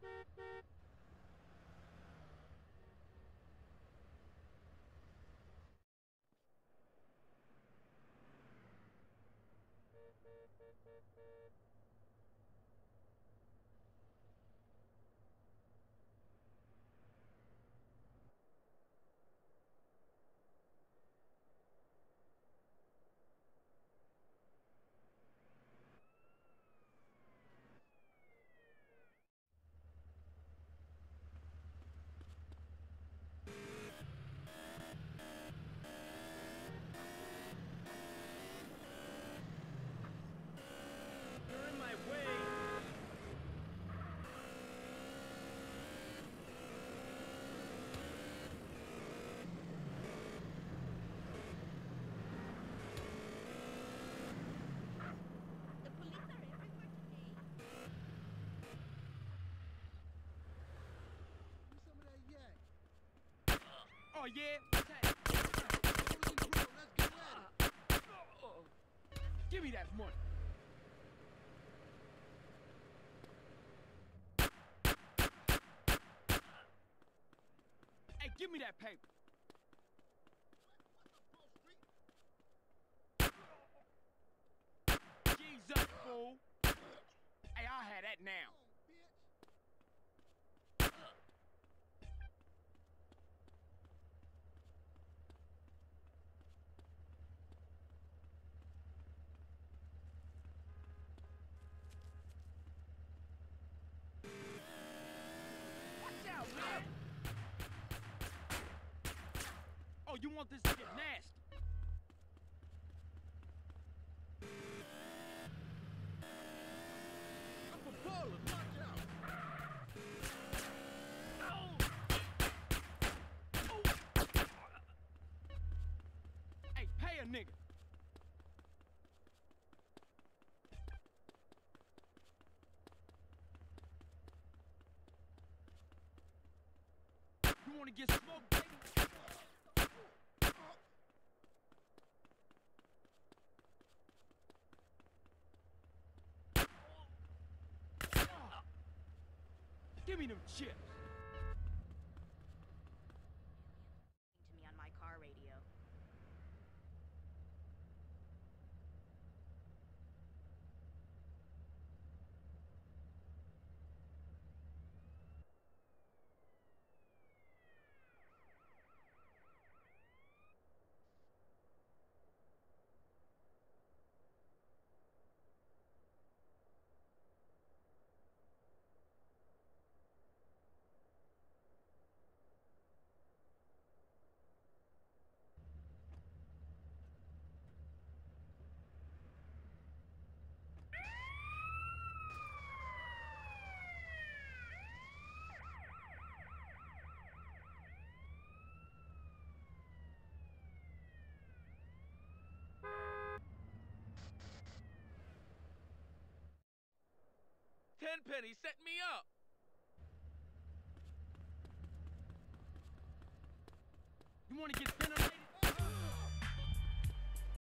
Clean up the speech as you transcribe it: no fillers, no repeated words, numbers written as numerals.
You're in my way. The police are everywhere today. Give me some of that yak. Oh yeah? Holy bro, let's get at it. Give me that money. Hey, give me that paper. G's up, fool. Hey, I'll have that now. Come on, bitch. Watch out, man. Oh, you want this to get nasty? I'm a baller, watch out. Hey, pay a nigga. You wanna get smoked, baby? Give me them chips. To me on my car radio. Tenpenny set me up! You wanna get ventilated?